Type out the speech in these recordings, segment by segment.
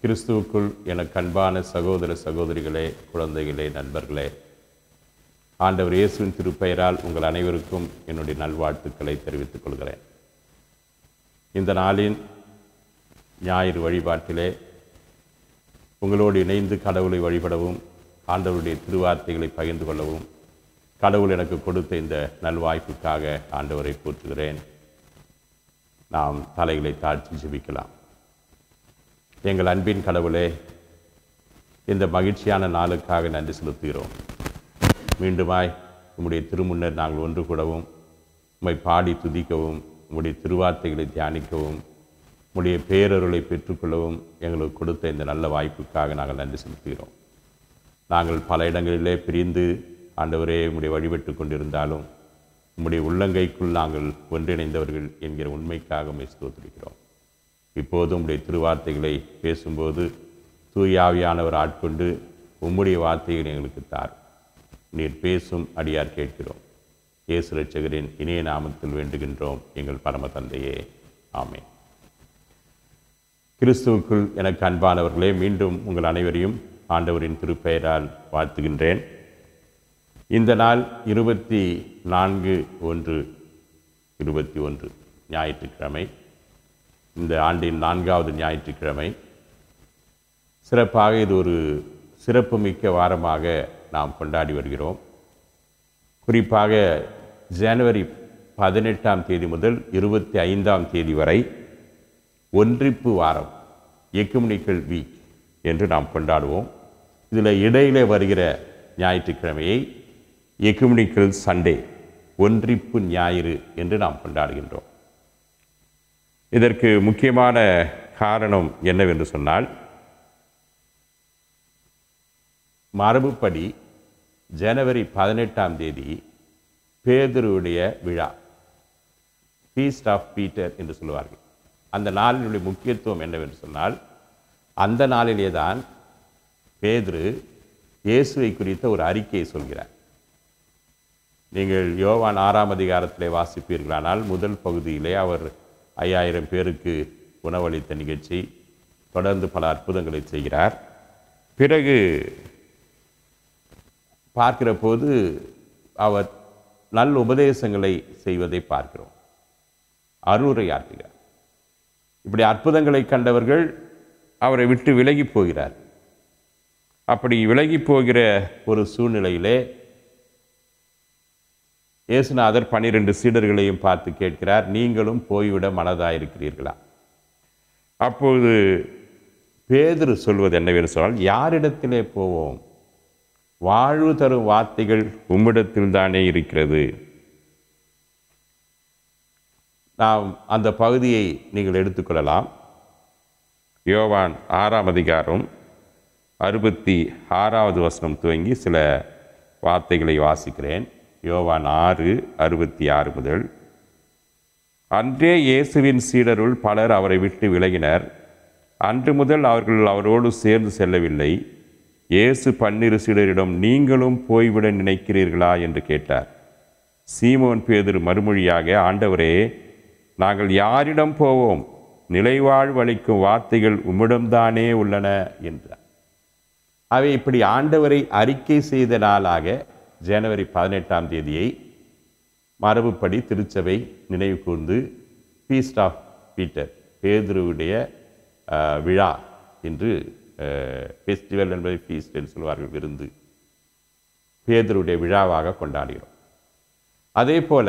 கிறிஸ்துவுக்குள் எனக்கு அன்பான சகோதர சகோதரிகளே, குழந்தைகளே, நண்பர்களே, ஆண்டவர் இயேசுவின் திருப்பெயரால் உங்கள் அனைவருக்கும் என்னுடைய நல்வாழ்த்துக்களை தெரிவித்துக் கொள்கிறேன். இந்த நாளின் ஞாயிறு வழிபாட்டிலே உங்களோடு இணைந்து கடவுளை வழிபடவும், ஆண்டவருடைய திருவார்த்தைகளை பகிர்ந்து கொள்ளவும் கடவுள் எனக்கு கொடுத்த இந்த நல்வாய்ப்புக்காக ஆண்டவரை போற்றுகிறேன். நாம் தலைகளை தாழ்த்தி ஜெபிக்கலாம். எங்கள் அன்பின் கடவுளே, இந்த மகிழ்ச்சியான நாளுக்காக நன்றி செலுத்துகிறோம். மீண்டுமாய் உம்முடைய திருமுன்னர் நாங்கள் ஒன்று கூடவும், உம்மை பாடி துதிக்கவும், உம்முடைய திருவார்த்தைகளை தியானிக்கவும், உம்முடைய பேரருளை பெற்றுக்கொள்ளவும் எங்களுக்கு கொடுத்த இந்த நல்ல வாய்ப்புக்காக நாங்கள் நன்றி செலுத்துகிறோம். நாங்கள் பல இடங்களிலே பிரிந்து ஆண்டவரே உம்முடைய வழிபட்டு கொண்டிருந்தாலும் உம்முடைய உள்ளங்கைக்குள் நாங்கள் ஒன்றிணைந்தவர்கள் என்கிற உண்மைக்காக உம்மை ஸ்தோத்திரிக்கிறோம். இப்போதும் உம்முடைய திருவார்த்தைகளை பேசும்போது தூய ஆவியானவர் ஆட்கொண்டு உம்முடைய வார்த்தைகளை எங்களுக்கு தார். நீர் பேசும் அடியார் கேட்கிறோம். இயேசு இரட்சகரின் இணைய நாமத்தில் வேண்டுகின்றோம் எங்கள் பரம தந்தையே, ஆமென். கிறிஸ்துவுக்குள் எனக்கு அன்பானவர்களே, மீண்டும் உங்கள் அனைவரையும் ஆண்டவரின் திருப்பெயரால் வாழ்த்துகின்றேன். இந்த நாள் 24/1/21 ஞாயிற்றுக்கிழமை. இந்த ஆண்டின் 4வது ஞாயிற்றுக்கிழமை. சிறப்பாக இது ஒரு சிறப்புமிக்க வாரமாக நாம் கொண்டாடி வருகிறோம். குறிப்பாக ஜனவரி 18ஆம் தேதி முதல் 25ஆம் தேதி வரை ஒன்றிப்பு வாரம், எக்குமெனிக்கல் வீக் என்று நாம் கொண்டாடுவோம். இதில் இடையிலே வருகிற ஞாயிற்றுக்கிழமையை எக்குமெனிக்கல் சண்டே, ஒன்றிப்பு ஞாயிறு என்று நாம் கொண்டாடுகின்றோம். இதற்கு முக்கியமான காரணம் என்னவென்று சொன்னால், மரபுப்படி ஜனவரி 18ஆம் தேதி பேதுருவுடைய விழா, ஃபீஸ்ட் ஆஃப் பீட்டர் என்று சொல்லுவார்கள். அந்த நாளினுடைய முக்கியத்துவம் என்னவென்று சொன்னால், அந்த நாளிலே தான் பேதுரு இயேசுவை குறித்த ஒரு அறிக்கையை சொல்கிறார். நீங்கள் யோவான் 6ஆம் அதிகாரத்திலே வாசிப்பீர்களானால் முதல் பகுதியிலே அவர் 5000 பேருக்கு உணவளித்த நிகழ்ச்சி, தொடர்ந்து பல அற்புதங்களை செய்கிறார். பிறகு பார்க்கிற போது அவர் நல்ல உபதேசங்களை செய்வதை பார்க்கிறோம். அருளுரையாற்றுகிறார். இப்படி அற்புதங்களை கண்டவர்கள் அவரை விட்டு விலகி போகிறார். அப்படி விலகி போகிற ஒரு சூழ்நிலையிலே இயேசுநாதர் 12 சீடர்களையும் பார்த்து கேட்கிறார், நீங்களும் போய்விட மனதாயிருக்கிறீர்களா? அப்போது பேதுரு சொல்வது என்னவென்று சொன்னால், யாரிடத்திலே போவோம்? வாழ்வு தரும் வார்த்தைகள் உம்மிடத்தில் தானே இருக்கிறது. நாம் அந்த பகுதியை நீங்கள் எடுத்துக்கொள்ளலாம். யோவான் 6ஆம் அதிகாரம் 66வது வசனம் துவங்கி சில வார்த்தைகளை வாசிக்கிறேன். யோவான் 6:66 முதல். அன்றே இயேசுவின் சீடருள் பலர் அவரை விட்டு விலகினர். அன்று முதல் அவர்கள் அவரோடு சேர்ந்து செல்லவில்லை. இயேசு 12 சீடரிடம், நீங்களும் போய்விட நினைக்கிறீர்களா என்று கேட்டார். சீமோன் பேதுரு மறுமொழியாக, ஆண்டவரே, நாங்கள் யாரிடம் போவோம்? நிலைவாழ்வு அளிக்கும் வார்த்தைகள் உம்மிடம்தானே உள்ளன என்றார். அவை இப்படி ஆண்டவரை அறிக்கை செய்த நாளாக ஜனவரி 18ஆம் தேதியை மரபுப்படி திருச்சபை நினைவு கூர்ந்து ஃபீஸ்ட் ஆஃப் பீட்டர், பேதுருவுடைய விழா என்று, ஃபெஸ்டிவல் என்பதை ஃபீஸ்ட் என்று சொல்வார்கள், விருந்து, பேதுருவுடைய விழாவாக கொண்டாடுகிறோம். அதே போல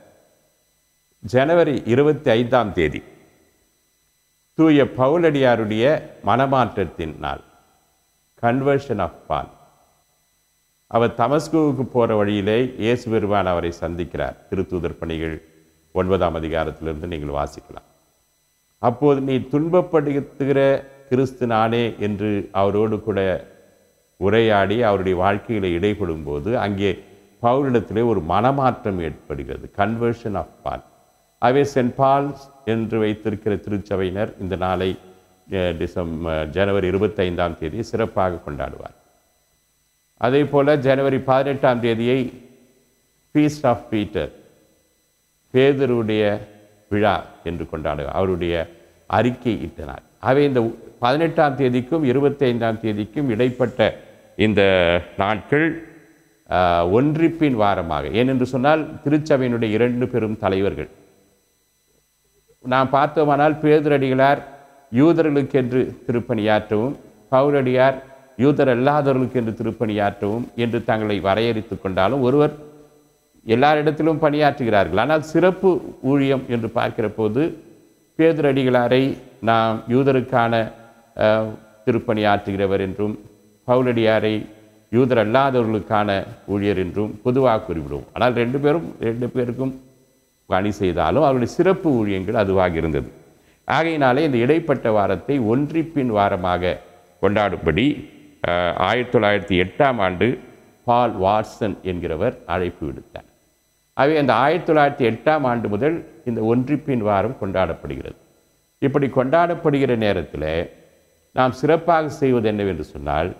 ஜனவரி 25ஆம் தேதி தூய பவுலடியாருடைய மனமாற்றத்தின் நாள், கன்வர்ஷன் ஆஃப் பால். அவர் தமஸ்குவுக்கு போகிற வழியிலே இயேசு பெருமான் அவரை சந்திக்கிறார். திருத்தூதர் பணிகள் 9ஆம் அதிகாரத்திலிருந்து நீங்கள் வாசிக்கலாம். அப்போது நீ துன்பப்படுத்துகிற கிறிஸ்து நானே என்று அவரோடு கூட உரையாடி அவருடைய வாழ்க்கையில் இடைபடும் போது அங்கே பவுலிடத்திலே ஒரு மனமாற்றம் ஏற்படுகிறது, கன்வர்ஷன் ஆஃப் பால். அவை சென்ட் பால்ஸ் என்று வைத்திருக்கிற திருச்சபையினர் இந்த நாளை ஜனவரி 25ஆம் தேதி சிறப்பாக கொண்டாடுவார். அதே போல் ஜனவரி 18ஆம் தேதியை ஃபீஸ்ட் ஆஃப் பீட்டர், பேதுருவுடைய விழா என்று கொண்டாடுவார். அவருடைய அறிக்கை இட்ட நாள். ஆகவே இந்த 18ஆம் தேதிக்கும் 25ஆம் தேதிக்கும் இடைப்பட்ட இந்த நாட்கள் ஒன்றிப்பின் வாரமாக, ஏனென்று சொன்னால் திருச்சபையினுடைய 2 பெரும் தலைவர்கள் நாம் பார்த்தோமானால் பேதுரடிகளார் யூதர்களுக்கென்று திருப்பணியாற்றவும், பவுலடியார் யூதர் அல்லாதவர்களுக்கு என்று திருப்பணியாற்றவும் என்று தங்களை வரையறுத்து கொண்டாலும் ஒருவர் எல்லாரிடத்திலும் பணியாற்றுகிறார்கள். ஆனால் சிறப்பு ஊழியம் என்று பார்க்கிற போது பேதுரடிகளாரை நாம் யூதருக்கான திருப்பணியாற்றுகிறவர் என்றும், பவுலடியாரை யூதர் அல்லாதவர்களுக்கான ஊழியர் என்றும் பொதுவாக குறிப்பிடுவோம். ஆனால் 2 பேருக்கும் பணி செய்தாலும் அவருடைய சிறப்பு ஊழியங்கள் அதுவாக இருந்தது. ஆகையினாலே இந்த இடைப்பட்ட வாரத்தை ஒன்றிப்பின் வாரமாக கொண்டாடும்படி 1908ஆம் ஆண்டு பால் வாட்சன் என்கிறவர் அழைப்பு விடுத்தார். ஆகவே அந்த 1908ஆம் ஆண்டு முதல் இந்த ஒன்றிப்பின் வாரம் கொண்டாடப்படுகிறது. இப்படி கொண்டாடப்படுகிற நேரத்தில் நாம் சிறப்பாக செய்வது என்னவென்று சொன்னால்,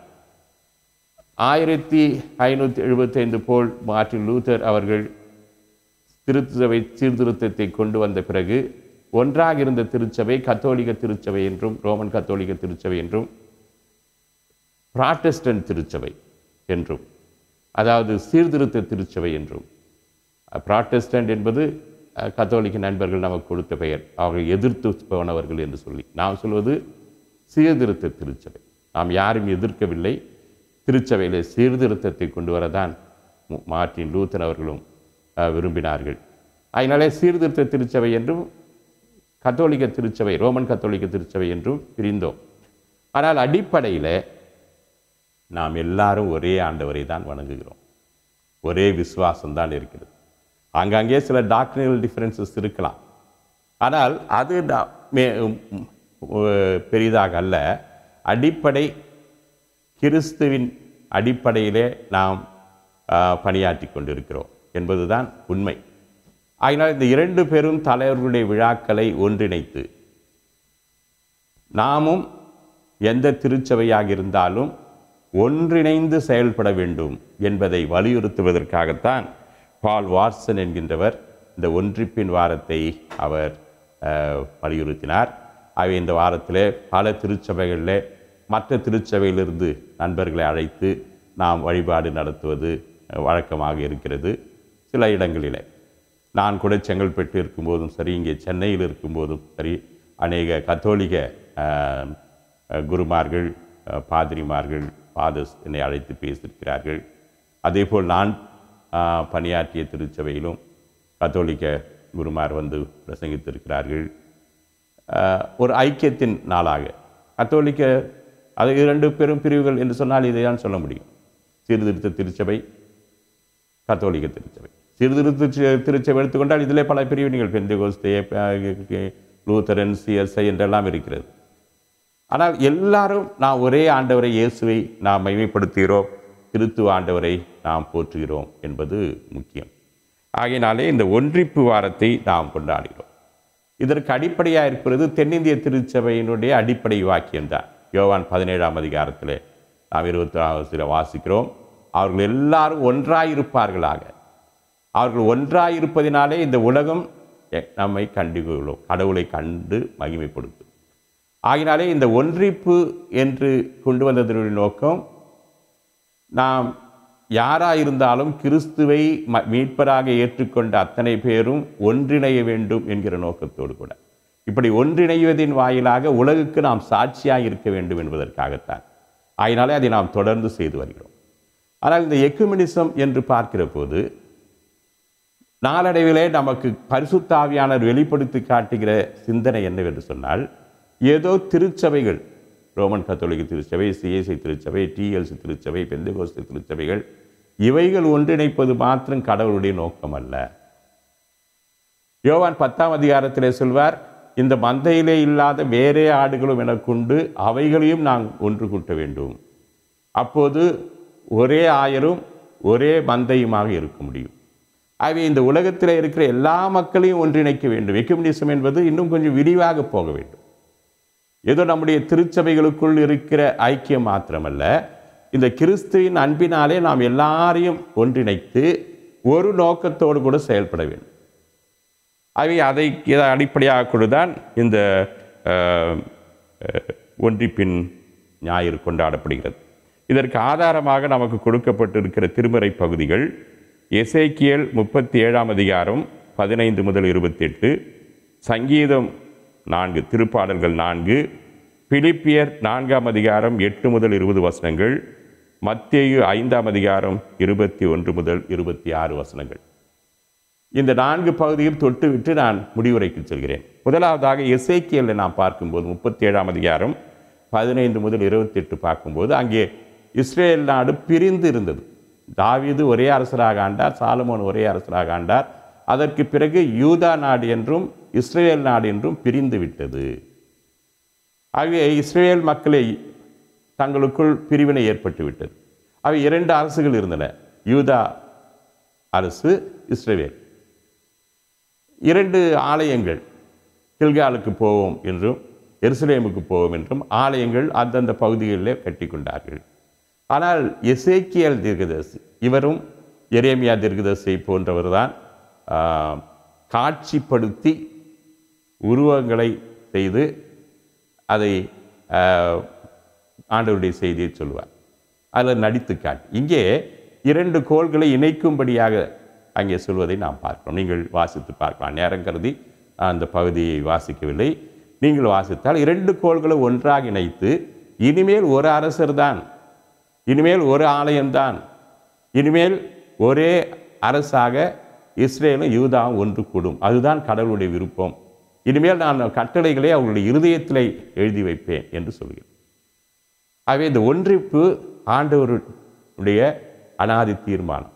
1575 போல் மார்ட்டின் லூத்தர் அவர்கள் திருச்சபை சீர்திருத்தத்தை கொண்டு வந்த பிறகு ஒன்றாக இருந்த திருச்சபை கத்தோலிக்க திருச்சபை என்றும், ரோமன் கத்தோலிக்க திருச்சபை என்றும், புராட்டஸ்டன்ட் திருச்சபை என்றும், அதாவது சீர்திருத்த திருச்சபை என்றும். புராட்டஸ்டன்ட் என்பது கத்தோலிக்க நண்பர்கள் நமக்கு கொடுத்த பெயர், அவர்கள் எதிர்த்து போனவர்கள் என்று சொல்லி. நாம் சொல்வது சீர்திருத்த திருச்சபை. நாம் யாரும் எதிர்க்கவில்லை. திருச்சபையில் சீர்திருத்தத்தை கொண்டு வரதான் மார்ட்டின் லூத்தர் அவர்களும் விரும்பினார்கள். அதனாலே சீர்திருத்த திருச்சபை என்றும் கத்தோலிக்க திருச்சபை, ரோமன் கத்தோலிக்க திருச்சபை என்றும் பிரிந்தோம். ஆனால் அடிப்படையில் நாம் எல்லாரும் ஒரே ஆண்டவரை தான் வணங்குகிறோம். ஒரே விசுவாசம்தான் இருக்கிறது. ஆங்காங்கே சில டாக்டரினல் டிஃபரன்சஸ் இருக்கலாம். ஆனால் அது பெரிதாக அல்ல. அடிப்படை கிறிஸ்துவின் அடிப்படையிலே நாம் பணியாற்றி கொண்டிருக்கிறோம் என்பதுதான் உண்மை. ஆகினால் இந்த 2 பெரும் தலைவர்களுடைய விழாக்களை ஒன்றிணைத்து நாமும் எந்த திருச்சபையாக இருந்தாலும் ஒன்றிணைந்து செயல்பட வேண்டும் என்பதை வலியுறுத்துவதற்காகத்தான் பால் வாட்சன் என்கின்றவர் இந்த ஒன்றிப்பின் வாரத்தை அவர் வலியுறுத்தினார். ஆகவே இந்த வாரத்தில் பல திருச்சபைகளில் மற்ற திருச்சபையிலிருந்து நண்பர்களை அழைத்து நாம் வழிபாடு நடத்துவது வழக்கமாக இருக்கிறது. சில இடங்களில் நான் கூட செங்கல்பட்டு இருக்கும்போதும் சரி, இங்கே சென்னையில் இருக்கும்போதும் சரி, அநேக கத்தோலிக்க குருமார்கள், பாதிரிமார்கள், ஃபாதர்ஸ் என்னை அழைத்து பேசியிருக்கிறார்கள். அதேபோல் நான் பணியாற்றிய திருச்சபையிலும் கத்தோலிக்க குருமார் வந்து பிரசங்கித்திருக்கிறார்கள். ஒரு ஐக்கியத்தின் நாளாக கத்தோலிக்க, அது 2 பெரும் பிரிவுகள் என்று சொன்னால் இதை தான் சொல்ல முடியும். சீர்திருத்த திருச்சபை, கத்தோலிக்க திருச்சபை. சீர்திருத்த திருச்சபை எடுத்துக்கொண்டால் இதிலே பல பிரிவினைகள், பெந்தெகோஸ்தே, லூத்தரன், சிஎஸ்ஐ என்றெல்லாம் இருக்கிறது. ஆனால் எல்லாரும் நாம் ஒரே ஆண்டவரை இயேசுவை நாம் மகிமைப்படுத்துகிறோம், கிறிஸ்துவ ஆண்டவரை நாம் போற்றுகிறோம் என்பது முக்கியம். ஆகையினாலே இந்த ஒன்றிப்பு வாரத்தை நாம் கொண்டாடுகிறோம். இதற்கு அடிப்படையாக இருக்கிறது தென்னிந்திய திருச்சபையினுடைய அடிப்படை வாக்கியம்தான். யோவான் 17ஆம் அதிகாரத்தில் நாம் 24 வாசிக்கிறோம். அவர்கள் எல்லாரும் ஒன்றாயிருப்பார்களாக. அவர்கள் ஒன்றாயிருப்பதினாலே இந்த உலகம் நம்மை கண்டுகொள்ளும், கடவுளை கண்டு மகிமைப்படுத்தும். ஆகினாலே இந்த ஒன்றிப்பு என்று கொண்டு வந்ததனுடைய நோக்கம், நாம் யாராயிருந்தாலும் கிறிஸ்துவை மீட்பராக ஏற்றுக்கொண்ட அத்தனை பேரும் ஒன்றிணைய வேண்டும் என்கிற நோக்கத்தோடு கூட, இப்படி ஒன்றிணைவதின் வாயிலாக உலகுக்கு நாம் சாட்சியாக இருக்க வேண்டும் என்பதற்காகத்தான். ஆகினாலே அதை நாம் தொடர்ந்து செய்து வருகிறோம். ஆனால் இந்த எக்குமெனிசம் என்று பார்க்கிற போது நாளடைவிலே நமக்கு பரிசுத்த ஆவியானவர் வெளிப்படுத்தி காட்டுகிற சிந்தனை என்னவென்று சொன்னால், ஏதோ திருச்சபைகள், ரோமன் கத்தோலிக்க திருச்சபை, சிஎஸ்ஐ திருச்சபை, டிஎல்சி திருச்சபை, பெந்தெகோஸ்தே திருச்சபைகள், இவைகள் ஒன்றிணைப்பது மாத்திரம் கடவுளுடைய நோக்கம் அல்ல. யோவான் 10ஆம் அதிகாரத்திலே சொல்வார், இந்த மந்தையிலே இல்லாத வேறே ஆடுகளும் எனக்குண்டு, அவைகளையும் நான் ஒன்று கூட்ட வேண்டும். அப்போது ஒரே ஆயரும் ஒரே மந்தையுமாக இருக்க முடியும். ஆகவே இந்த உலகத்தில் இருக்கிற எல்லா மக்களையும் ஒன்றிணைக்க வேண்டும். எக்குமெனிசம் என்பது இன்னும் கொஞ்சம் விரிவாக போக வேண்டும். ஏதோ நம்முடைய திருச்சபைகளுக்குள் இருக்கிற ஐக்கியம் மாத்திரமல்ல, இந்த கிறிஸ்துவின் அன்பினாலே நாம் எல்லாரையும் ஒன்றிணைத்து ஒரு நோக்கத்தோடு கூட செயல்பட வேண்டும். ஆகவே அதை அடிப்படையாக கொண்டுதான் இந்த ஒன்றிப்பின் ஞாயிறு கொண்டாடப்படுகிறது. இதற்கு ஆதாரமாக நமக்கு கொடுக்கப்பட்டிருக்கிற திருமறை பகுதிகள் எசேக்கியேல் 37ஆம் அதிகாரம் 15 முதல் 28, சங்கீதம் 4, திருப்பாடல்கள் 4, பிலிப்பியர் 4ஆம் அதிகாரம் 8 முதல் 20 வசனங்கள், மத்தேயு 5ஆம் அதிகாரம் 21 முதல் 26 வசனங்கள். இந்த 4 பகுதியும் தொட்டுவிட்டு நான் முடிவுரைக்கு செல்கிறேன். முதலாவதாக எசேக்கியேலை நாம் பார்க்கும்போது 37ஆம் அதிகாரம் 15 முதல் 28 பார்க்கும்போது அங்கே இஸ்ரேல் நாடு பிரிந்து இருந்தது. தாவீது ஒரே அரசராக ஆண்டார், சாலமோன் ஒரே அரசராக ஆண்டார். அதற்கு பிறகு யூதா நாடு என்றும் இஸ்ரேல் நாடு என்றும் பிரிந்து விட்டது. ஆகவே இஸ்ரேல் மக்களை தங்களுக்குள் பிரிவினை ஏற்பட்டு விட்டது. அவை 2 அரசுகள் இருந்தன, யூதா அரசு, இஸ்ரேல். 2 ஆலயங்கள், கில்காலுக்கு போவோம் என்றும் எருசலேமுக்கு போவோம் என்றும் ஆலயங்கள் அந்தந்த பகுதிகளிலே கட்டி கொண்டார்கள். ஆனால் எசேக்கியேல் தீர்க்கதரிசி, இவரும் எரேமியா தீர்க்கதரிசி போன்றவர் தான் காட்சிப்படுத்தி உருவங்களை செய்து அதை ஆண்டவருடைய செய்தியை சொல்லுவார். அதில் நடித்து காட்டி இங்கே 2 கோள்களை இணைக்கும்படியாக அங்கே சொல்வதை நாம் பார்க்கிறோம். நீங்கள் வாசித்து பார்க்கலாம். நேரம் கருதி அந்த பகுதியை வாசிக்கவில்லை. நீங்கள் வாசித்தால் 2 கோள்களை ஒன்றாக இணைத்து இனிமேல் ஒரு அரசர் தான், இனிமேல் ஒரு ஆலயம்தான், இனிமேல் ஒரே அரசாக இஸ்ரேலும் யூதாவும் ஒன்று கூடும், அதுதான் கடவுளுடைய விருப்பம், இனிமேல் நான் கட்டளைகளை அவர்களுடைய இருதயத்தில் எழுதி வைப்பேன் என்று சொல்கிறேன். ஆகவே இந்த ஒன்றிப்பு ஆண்டவருடைய அனாதி தீர்மானம்.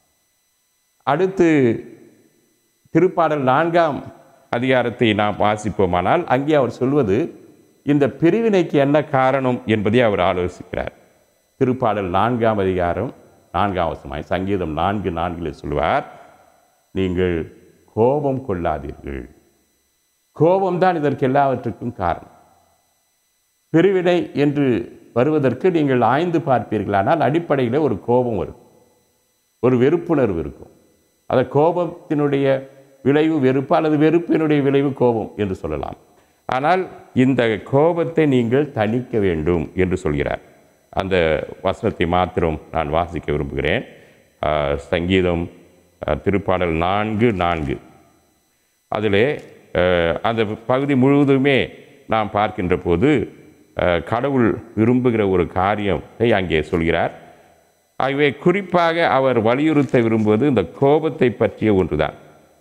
அடுத்து திருப்பாடல் 4ஆம் அதிகாரத்தை நாம் வாசிப்போமானால் அங்கே அவர் சொல்வது இந்த பிரிவினைக்கு என்ன காரணம் என்பதை அவர் ஆலோசிக்கிறார். திருப்பாடல் 4ஆம் அதிகாரம் 4ஆம் வசனம், சங்கீதம் 4:4 சொல்வார், நீங்கள் கோபம் கொள்ளாதீர்கள். கோபம்தான் இதற்கு எல்லாவற்றுக்கும் காரணம். பிரிவினை என்று வருவதற்கு நீங்கள் ஆய்ந்து பார்ப்பீர்களானால் அடிப்படையில் ஒரு கோபம் வரும், ஒரு வெறுப்புணர்வு இருக்கும். அந்த கோபத்தினுடைய விளைவு வெறுப்பு, அல்லது வெறுப்பினுடைய விளைவு கோபம் என்று சொல்லலாம். ஆனால் இந்த கோபத்தை நீங்கள் தணிக்க வேண்டும் என்று சொல்கிறார். அந்த வசனத்தை மாத்திரம் நான் வாசிக்க விரும்புகிறேன். சங்கீதம் திருப்பாடல் 4:4 அதிலே அந்த பகுதி முழுவதுமே நாம் பார்க்கின்ற போது கடவுள் விரும்புகிற ஒரு காரியத்தை அங்கே சொல்கிறார். ஆகவே குறிப்பாக அவர் வலியுறுத்த விரும்புவது இந்த கோபத்தை பற்றிய ஒன்றுதான்.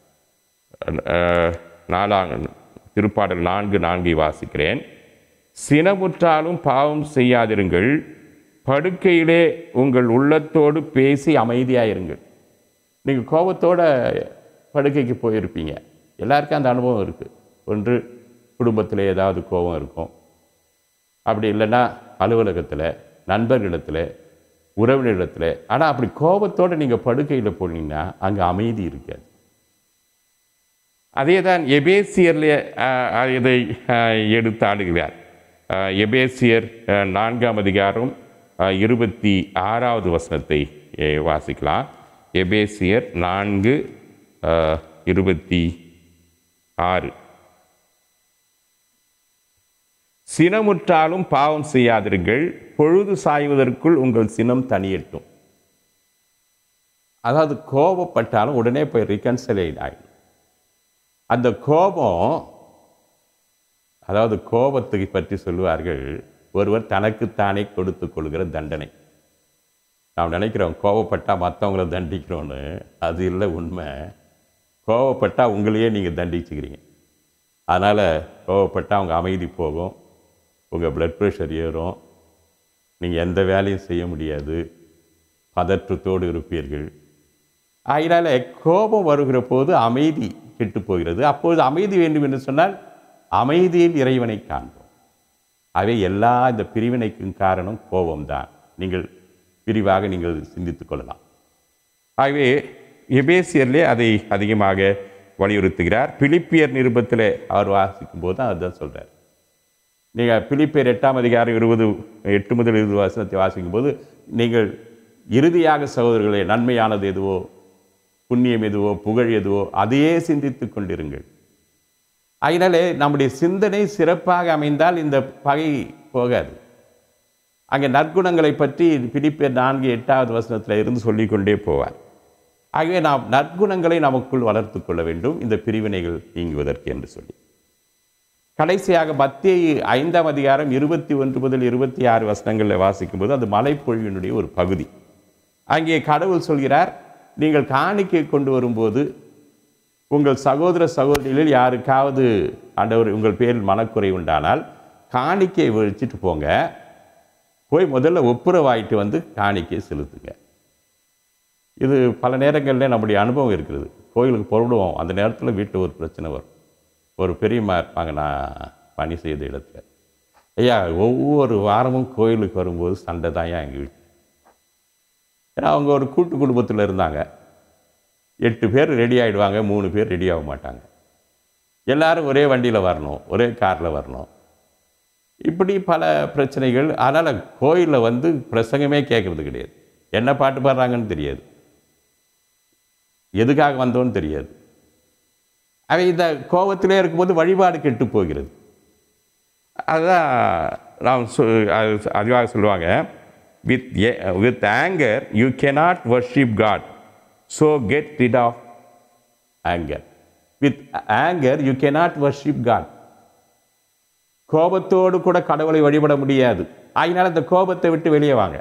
திருப்பாடல் 4:4 வாசிக்கிறேன். சினமுற்றாலும் பாவம் செய்யாதிருங்கள், படுக்கையிலே உங்கள் உள்ளத்தோடு பேசி அமைதியாயிருங்கள். நீங்கள் கோபத்தோடு படுக்கைக்கு போயிருப்பீங்க, எல்லாருக்கும் அந்த அனுபவம் இருக்குது. ஒன்று குடும்பத்தில் ஏதாவது கோபம் இருக்கும், அப்படி இல்லைன்னா அலுவலகத்தில், நண்பர்களிடத்தில், உறவினரிடத்தில். ஆனால் அப்படி கோபத்தோடு நீங்கள் படுக்கையில் போனீங்கன்னா அங்கே அமைதி இருக்காது. அதே தான் எபேசியர்லே இதை எடுத்து ஆடுகிறார். எபேசியர் 4ஆம் அதிகாரம் 26வது வசனத்தை வாசிக்கலாம். எபேசியர் 4:26. சினமுற்றாலும் பாவம் செய்யாதிருங்கள், பொழுது சாய்வதற்குள் உங்கள் சினம் தனியட்டும். அதாவது கோபப்பட்டாலும் உடனே போய் ரிகன்சைல் ஆகிடும். அந்த கோபம், அதாவது கோபத்தை பற்றி சொல்லுவார்கள், ஒருவர் தனக்குத்தானே கொடுத்து கொள்கிற தண்டனை. நாம் நினைக்கிறோம் கோபப்பட்டால் மற்றவங்கள தண்டிக்கிறோன்னு, அது இல்லை உண்மை. கோபப்பட்டால் உங்களையே நீங்கள் தண்டிச்சுக்கிறீங்க. அதனால் கோபப்பட்டால் அவங்க அமைதி போகும், உங்கள் ப்ளட் ப்ரெஷர் ஏறும், நீங்கள் எந்த வேலையும் செய்ய முடியாது, பதற்றத்தோடு இருப்பீர்கள். அதனால் கோபம் வருகிற போது அமைதி கெட்டு போகிறது. அப்போது அமைதி வேண்டும் என்று சொன்னால் அமைதியில் இறைவனை காண்போம். அவை எல்லா இந்த பிரிவினைக்கும் காரணம் கோபம்தான். நீங்கள் விரிவாக நீங்கள் சிந்தித்துக் கொள்ளலாம். ஆகவே எபேசியர்லே அதை அதிகமாக வலியுறுத்துகிறார். பிலிப்பியர் நிருபத்தில் அவர் வாசிக்கும் போது தான் அதுதான் சொல்கிறார். நீங்கள் பிலிப்பியர் 8ஆம் அதிகாரம் 8 முதல் 20 வசனத்தை வாசிக்கும் போது, நீங்கள் இறுதியாக சகோதரர்களே நன்மையானது எதுவோ, புண்ணியம் எதுவோ, புகழ் எதுவோ அதையே சிந்தித்து கொண்டிருங்கள். அதனாலே நம்முடைய சிந்தனை சிறப்பாக அமைந்தால் இந்த பகை போகாது. அங்கே நற்குணங்களை பற்றி பிலிப்பியர் 4:8 இருந்து சொல்லிக்கொண்டே போவார். ஆகவே நாம் நற்குணங்களை நமக்குள் வளர்த்து கொள்ள வேண்டும், இந்த பிரிவினைகள் நீங்குவதற்கு என்று சொல்லி. கடைசியாக மத்தேயு 5:21 முதல் 26 வாசிக்கும்போது அது மலைப்பொழிவினுடைய ஒரு பகுதி. அங்கே கடவுள் சொல்கிறார், நீங்கள் காணிக்கை கொண்டு வரும்போது உங்கள் சகோதர சகோதரிகளில் யாருக்காவது ஆண்டவர் உங்கள் பேரில் மனக்குறை உண்டானால் காணிக்கையை வச்சுட்டு போங்க, போய் முதல்ல ஒப்புரவாயிட்டு வந்து காணிக்கையை செலுத்துங்க. இது பல நேரங்களில் நம்முடைய அனுபவம் இருக்கிறது. கோயிலுக்கு புறப்படுவோம், அந்த நேரத்தில் வீட்டில் ஒரு பிரச்சனை வரும். ஒரு பெரியம்மா இருப்பாங்க, நான் பணி செய்த இடத்துல, ஐயா ஒவ்வொரு வாரமும் கோயிலுக்கு வரும்போது சண்டை தான் எங்கள் வீட்டில். ஏன்னா அவங்க ஒரு கூட்டு குடும்பத்தில் இருந்தாங்க. 8 பேர் ரெடி ஆகிடுவாங்க, 3 பேர் ரெடி ஆக மாட்டாங்க. எல்லோரும் ஒரே வண்டியில் வரணும், ஒரே காரில் வரணும். இப்படி பல பிரச்சனைகள். அதனால் கோயிலில் வந்து பிரசங்கமே கேட்குறது கிடையாது. என்ன பாட்டு பாடுறாங்கன்னு தெரியாது, எதுக்காக வந்தோன்னு தெரியாது. அவை இந்த கோபத்திலே இருக்கும்போது வழிபாடு கெட்டு போகிறது. அதுதான் நாம் அதிகமாக சொல்லுவாங்க, with anger you cannot worship God, so get rid of anger. With anger you cannot worship God. கோபத்தோடு கூட கடவுளை வழிபட முடியாது. அதனால் இந்த கோபத்தை விட்டு வெளியே வாங்க.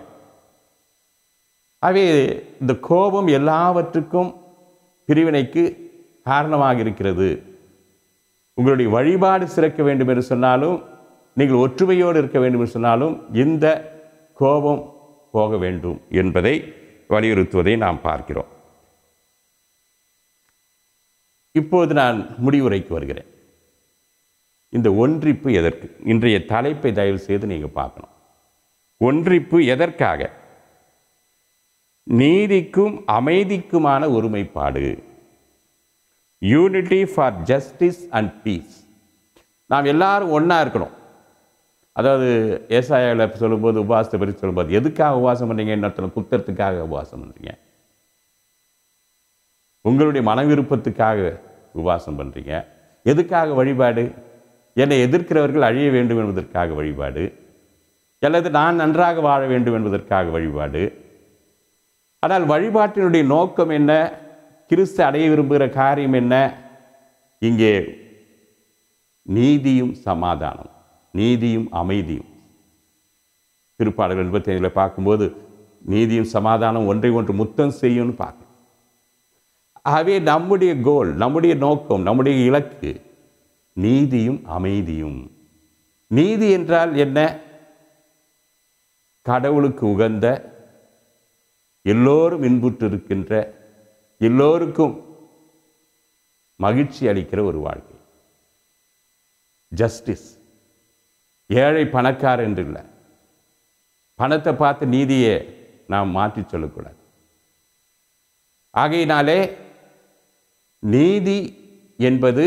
ஆகவே இந்த கோபம் எல்லாவற்றுக்கும் பிரிவினைக்கு காரணமாக இருக்கிறது. உங்களுடைய வழிபாடு சிறக்க வேண்டும் என்று சொன்னாலும், நீங்கள் ஒற்றுமையோடு இருக்க வேண்டும் என்று சொன்னாலும் இந்த கோபம் போக வேண்டும் என்பதை வலியுறுத்துவதை நாம் பார்க்கிறோம். இப்போது நான் முடிவுரைக்கு வருகிறேன். இந்த ஒன்றிப்பு எதற்கு? இன்றைய தலைப்பை தயவு செய்து நீங்கள் பார்க்கணும். ஒன்றிப்பு எதற்காக? நீதிக்கும் அமைதிக்குமான ஒருமைப்பாடு. Unity for justice and peace. நாம் எல்லாரும் ஒன்றா இருக்கணும். அதாவது ஏசாயாவில் சொல்லும்போது, உபவாசத்தை பற்றி சொல்லும்போது, எதுக்காக உபவாசம் பண்ணுறீங்க? இன்னொருத்தனை குத்தறதுக்காக உபவாசம் பண்ணுறீங்க, உங்களுடைய மன விருப்பத்துக்காக உபவாசம் பண்ணுறீங்க. எதுக்காக வழிபாடு? என்னை எதிர்க்கிறவர்கள் அழிய வேண்டும் என்பதற்காக வழிபாடு, அல்லது நான் நன்றாக வாழ வேண்டும் என்பதற்காக வழிபாடு. ஆனால் வழிபாட்டினுடைய நோக்கம் என்ன? கிறிஸ்து அடைய விரும்புகிற காரியம் என்ன? இங்கே நீதியும் சமாதானம், நீதியும் அமைதியும். திருப்பாடல்கள் 85 பார்க்கும்போது நீதியும் சமாதானம் ஒன்றை ஒன்று முத்தம் செய்யும்னு பார்க்கணும். ஆகவே நம்முடைய கோல், நம்முடைய நோக்கம், நம்முடைய இலக்கு நீதியும் அமைதியும். நீதி என்றால் என்ன? கடவுளுக்கு உகந்த, எல்லோரும் இன்புற்று இருக்கின்ற, எல்லோருக்கும் மகிழ்ச்சி அளிக்கிற ஒரு வாழ்க்கை. ஜஸ்டிஸ். ஏழை பணக்கார என்று இல்லை. பணத்தை பார்த்து நீதியை நாம் மாற்றி சொல்லக்கூடாது. ஆகையினாலே நீதி என்பது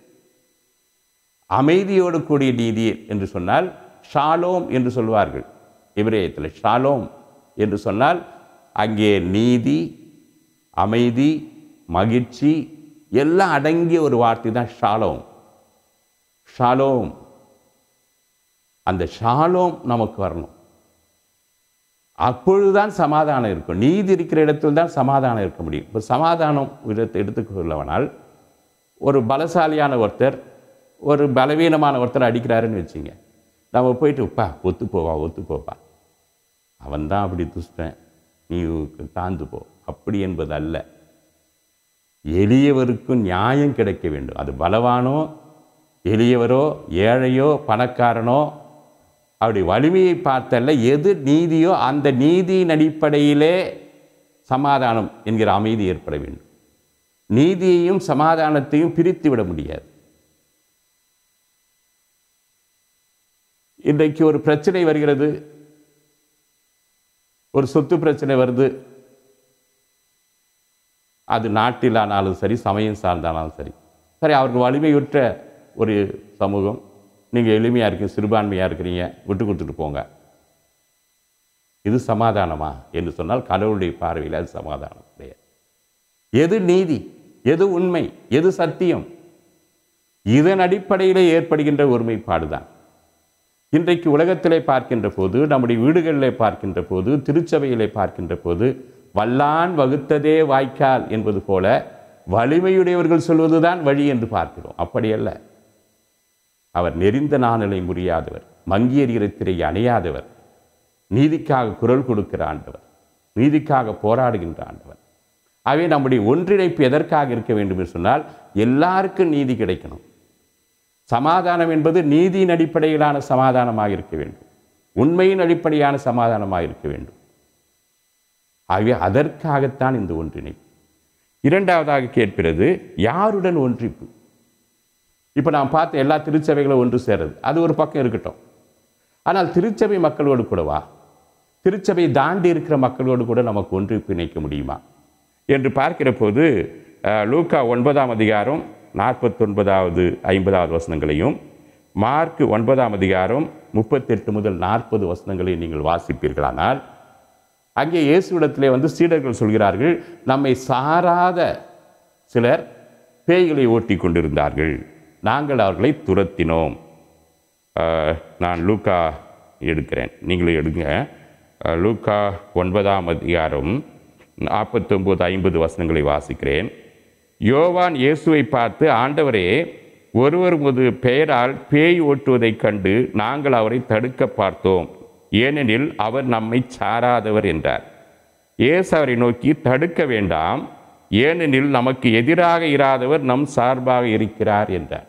அமைதியோடு கூடிய நீதி என்று சொன்னால் ஷாலோம் என்று சொல்வார்கள். எபிரேயத்தில் ஷாலோம் என்று சொன்னால் அங்கே நீதி, அமைதி, மகிழ்ச்சி எல்லாம் அடங்கிய ஒரு வார்த்தை தான் ஷாலோம். ஷாலோம். அந்த ஷாலோம் நமக்கு வரணும். அப்பொழுதுதான் சமாதானம் இருக்கும். நீதி இருக்கிற இடத்தில் தான் சமாதானம் இருக்க முடியும். இப்போ சமாதானம் எடுத்துக்கொள்ளவனால், ஒரு பலசாலியான ஒருத்தர் ஒரு பலவீனமான ஒருத்தர் அடிக்கிறாருன்னு வச்சுங்க, நம்ம போயிட்டு ஒத்துப்போவா, அவன்தான் அப்படி துஷ்டன், நீ தாழ்ந்து போ, அப்படி என்பது அல்ல. எளியவருக்கும் நியாயம் கிடைக்க வேண்டும். அது பலவானோ, எளியவரோ, ஏழையோ, பணக்காரனோ, அப்படி வலிமையை பார்த்தல்ல, எது நீதியோ அந்த நீதியின் அடிப்படையிலே சமாதானம் என்கிற அமைதி ஏற்பட வேண்டும். நீதியையும் சமாதானத்தையும் பிரித்து விட முடியாது. இன்றைக்கு ஒரு பிரச்சனை வருகிறது, ஒரு சொத்து பிரச்சனை வருது. அது நாட்டிலானாலும் சரி, சமயம் சார்ந்தாலும் சரி, அவருக்கு வலிமையுற்ற ஒரு சமூகம், நீங்கள் எளிமையாக இருக்கீங்க, சிறுபான்மையாக இருக்கிறீங்க, விட்டு கொடுத்துட்டு போங்க. இது சமாதானமா என்று சொன்னால் கடவுளுடைய பார்வையில் அது சமாதானம் கிடையாது. எது நீதி, எது உண்மை, எது சத்தியம்? இதன் அடிப்படையிலே ஏற்படுகின்ற ஒருமைப்பாடுதான். இன்றைக்கு உலகத்திலே பார்க்கின்ற போது, நம்முடைய வீடுகளிலே பார்க்கின்ற போது, திருச்சபையிலே பார்க்கின்ற போது, வல்லான் வகுத்ததே வாய்க்கால் என்பது போல வலிமையுடையவர்கள் சொல்வதுதான் வழி என்று பார்க்கிறோம். அப்படியல்ல. அவர் நெறிந்த நாணலை முறியாதவர், மங்கியறிகிற திரையை அணையாதவர், நீதிக்காக குரல் கொடுக்கிற ஆண்டவர், நீதிக்காக போராடுகின்ற ஆண்டவர். ஆகவே நம்முடைய ஒன்றிணைப்பு எதற்காக இருக்க வேண்டும் என்று சொன்னால், எல்லாருக்கும் நீதி கிடைக்கணும். சமாதானம் என்பது நீதியின் அடிப்படையிலான சமாதானமாக இருக்க வேண்டும், உண்மையின் அடிப்படையான சமாதானமாக இருக்க வேண்டும். ஆகவே அதற்காகத்தான் இந்த ஒன்றிணைப்பு. இரண்டாவதாக கேட்கிறது, யாருடன் ஒன்றிப்பு? இப்போ நாம் பார்த்த எல்லா திருச்சபைகளும் ஒன்று சேருது, அது ஒரு பக்கம் இருக்கட்டும். ஆனால் திருச்சபை மக்களோடு கூடவா, திருச்சபை தாண்டி இருக்கிற மக்களோடு கூட நமக்கு ஒன்றிப்பு இணைக்க முடியுமா என்று பார்க்கிற போது, லூக்கா 9ஆம் அதிகாரம் 49வது 50வது வசனங்களையும், மார்க் 9ஆம் அதிகாரம் 38 முதல் 40 வசனங்களையும் நீங்கள் வாசிப்பீர்களானால், அங்கே இயேசுவிடத்திலே சீடர்கள் சொல்கிறார்கள், நம்மை சாராத சிலர் பேய்களை ஓட்டி கொண்டிருந்தார்கள், நாங்கள் அவர்களை துரத்தினோம். நான் லூக்கா எடுக்கிறேன், நீங்களே எடுங்க. லூக்கா 9ஆம் அதிகாரம் 49-50 வசனங்களை வாசிக்கிறேன். யோவான் இயேசுவை பார்த்து, ஆண்டவரே, ஒருவர் உமது பெயரால் பேய் ஓட்டுவதைக் கண்டு நாங்கள் அவரை தடுக்க பார்த்தோம், ஏனெனில் அவர் நம்மை சாராதவர் என்றார். இயேசு அவரை நோக்கி, தடுக்க வேண்டாம், ஏனெனில் நமக்கு எதிராக இராதவர் நம் சார்பாக இருக்கிறார் என்றார்.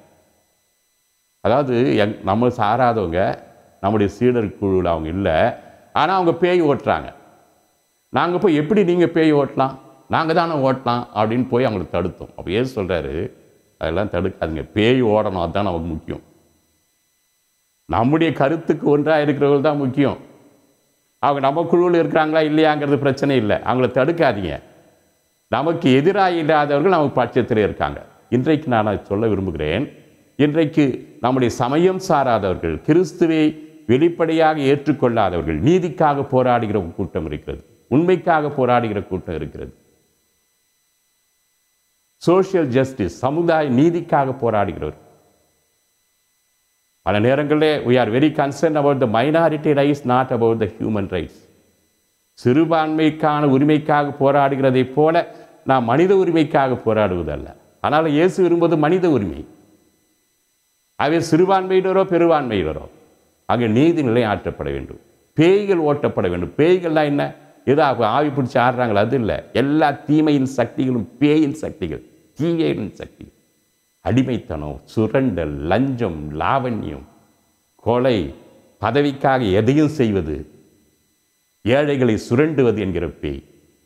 அதாவது நம்ம சாராதவங்க நம்முடைய சீடர் குழுவில் அவங்க இல்லை, ஆனால் அவங்க பேய் ஓட்டுறாங்க. நாங்கள் போய் எப்படி நீங்கள் பேய் ஓட்டலாம், நாங்கள் தானே ஓட்டலாம் அப்படின்னு போய் அவங்களை தடுத்தோம். அப்போ ஏசு சொல்கிறாரு, அதெல்லாம் தடுக்காதுங்க, பேய் ஓடணும், அதுதான் நமக்கு முக்கியம். நம்முடைய கருத்துக்கு ஒன்றாக இருக்கிறவர்கள் தான் முக்கியம். அவங்க நம்ம குழுவில் இருக்கிறாங்களா இல்லையாங்கிறது பிரச்சனை இல்லை, அவங்கள தடுக்காதீங்க. நமக்கு எதிராக இல்லாதவர்கள் நமக்கு பட்சத்தில் இருக்காங்க. இன்றைக்கு நான் சொல்ல விரும்புகிறேன், இன்றைக்கு நம்முடைய சமயம் சாராதவர்கள், கிறிஸ்துவை வெளிப்படையாக ஏற்றுக்கொள்ளாதவர்கள், நீதிக்காக போராடுகிற கூட்டம் இருக்கிறது, உண்மைக்காக போராடுகிற கூட்டம் இருக்கிறது. சோஷியல் ஜஸ்டிஸ், சமுதாய நீதிக்காக போராடுகிறவர். பல நேரங்களிலே we are very concerned about the minority rights, not about the human rights. சிறுபான்மைக்கான உரிமைக்காக போராடுகிறதை போல நாம் மனித உரிமைக்காக போராடுவதல்ல. ஆனால் இயேசு விரும்புவது மனித உரிமை. அவை சிறுபான்மையினரோ பெரும்பான்மையினரோ அங்கே நீதி நிலையாற்றப்பட வேண்டும், பேய்கள் ஓட்டப்பட வேண்டும். பேய்கள்லாம் என்ன, ஏதோ ஆவி பிடிச்சி ஆடுறாங்களா, அது இல்லை. எல்லா தீமையின் சக்திகளும் பேயின் சக்திகள், தீயையின் சக்திகள். அடிமைத்தனம், சுரண்டல், லஞ்சம், லாவண்யம், கொலை, பதவிக்காக எதையும் செய்வது, ஏழைகளை சுரண்டுவது என்கிற பேய்,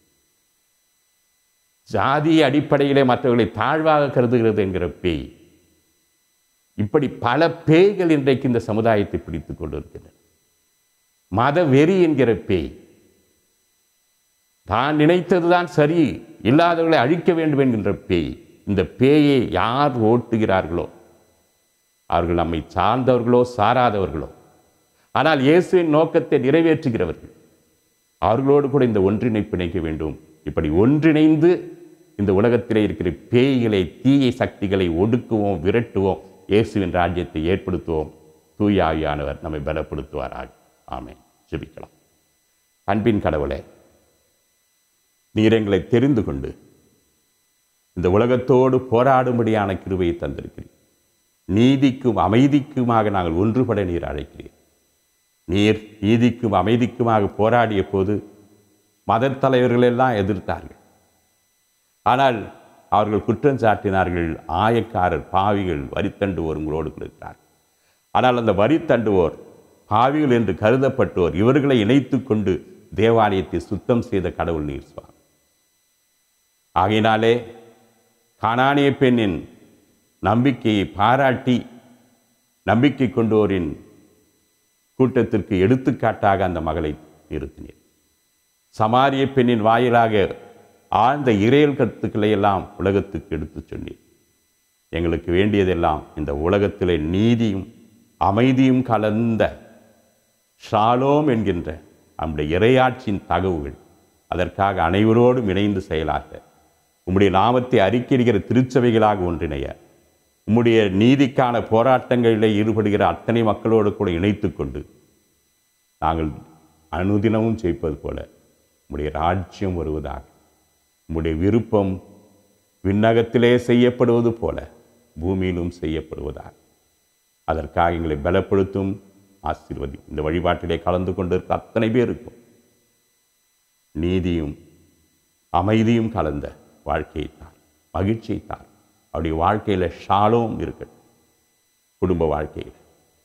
ஜாதிய அடிப்படையிலே மற்றவர்களை தாழ்வாக கருதுகிறது என்கிற பேய். இப்படி பல பேய்கள் இன்றைக்கு இந்த சமுதாயத்தை பிடித்துக் கொண்டிருக்கின்றன. மத வெறி என்கிற பேய், தான் நினைத்ததுதான் சரி, இல்லாதவர்களை அழிக்க வேண்டும் என்கின்ற பேய். இந்த பேயை யார் ஓட்டுகிறார்களோ அவர்கள் நம்மை சார்ந்தவர்களோ சாராதவர்களோ, ஆனால் இயேசுவின் நோக்கத்தை நிறைவேற்றுகிறவர்கள், அவர்களோடு கூட இந்த ஒன்றிணைப்பு இணைக்க வேண்டும். இப்படி ஒன்றிணைந்து இந்த உலகத்திலே இருக்கிற பேய்களை, தீய சக்திகளை ஒடுக்குவோம், விரட்டுவோம், இயேசுவின் ராஜ்யத்தை ஏற்படுத்துவோம். தூய ஆவியானவர் நம்மை பலப்படுத்துவாராக. ஆமென். ஜெபிக்கலாம். அன்பின் கடவுளே, நீர் எங்களை தெரிந்து கொண்டு இந்த உலகத்தோடு போராடும்படியான கிருபையை தந்திருக்கிறீர். நீதிக்கும் அமைதிக்குமாக நாங்கள் ஒன்றுபட நீர் அழைக்கிறீர். நீர் நீதிக்கும் அமைதிக்குமாக போராடிய போது மத தலைவர்கள் எல்லாம் எதிர்த்தார்கள். ஆனால் அவர்கள் குற்றம் சாட்டினார்கள், ஆயக்காரர், பாவிகள், வரித்தண்டுவோர் உங்களோடு இருக்கிறார்கள். ஆனால் அந்த வரித்தண்டுவோர், பாவிகள் என்று கருதப்பட்டோர், இவர்களை இணைத்து கொண்டு தேவாலயத்தை சுத்தம் செய்த கடவுள் நீர் சுவாமி. ஆகையினாலே கானானிய பெண்ணின் நம்பிக்கையை பாராட்டி நம்பிக்கை கொண்டோரின் கூட்டத்திற்கு எடுத்துக்காட்டாக அந்த மகளை நிறுத்தினீர். சமாரிய பெண்ணின் வாயிலாக ஆழ்ந்த இறையல் கருத்துக்களை எல்லாம் உலகத்துக்கு எடுத்து சொன்னீர். எங்களுக்கு வேண்டியதெல்லாம் இந்த உலகத்திலே நீதியும் அமைதியும் கலந்த ஷாலோம் என்கின்ற நம்முடைய இறையாட்சியின் தகவுகள். அதற்காக அனைவரோடும் இணைந்து செயலாக உம்முடைய நாமத்தை அறிக்கையிடுகிற திருச்சபைகளாக ஒன்றிணைய உம்முடைய நீதிக்கான போராட்டங்களில் ஈடுபடுகிற அத்தனை மக்களோடு கூட இணைத்து கொண்டு நாங்கள் அனுதினமும் ஜெயிப்பது போல உம்முடைய ராஜ்யம் வருவதாக, உம்முடைய விருப்பம் விண்ணகத்திலே செய்யப்படுவது போல பூமியிலும் செய்யப்படுவதாக, அதற்காக எங்களை பலப்படுத்தும், ஆசீர்வதி. இந்த வழிபாட்டிலே கலந்து கொண்டிருக்க அத்தனை பேருக்கும் நீதியும் அமைதியும் கலந்த வாழ்க்கையை தார், மகிழ்ச்சியை தார். அவருடைய வாழ்க்கையில் ஷாலோம் இருக்கட்டும். குடும்ப வாழ்க்கையில்,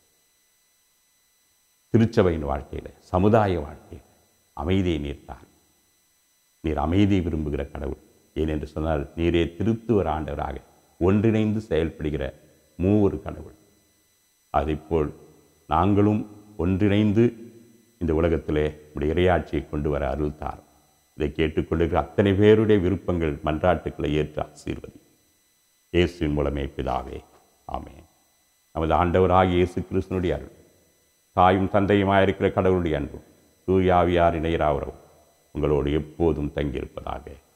திருச்சபையின் வாழ்க்கையில், சமுதாய வாழ்க்கையில் அமைதியை நீர்த்தார். நீர் அமைதியை விரும்புகிற கடவுள். ஏனென்று சொன்னால் நீரே திருத்துவர் ஆண்டவராக ஒன்றிணைந்து செயல்படுகிற மூவொரு கடவுள். அதைப்போல் நாங்களும் ஒன்றிணைந்து இந்த உலகத்திலே உடைய இறையாட்சியை கொண்டு வர அருள்தார். இதை கேட்டுக்கொண்டிருக்கிற அத்தனை பேருடைய விருப்பங்கள், மன்றாட்டுக்களை ஏற்று ஆசீர்வதி. இயேசுவின் மூலமே பிதாவே, ஆமென். நமது ஆண்டவராகிய இயேசு கிறிஸ்துவினுடைய அருள், தாயும் தந்தையுமாயிருக்கிற கடவுளுடைய அன்பும், தூய ஆவியாரின் இணையராவரும் உங்களோடு எப்போதும் தங்கியிருப்பதாக.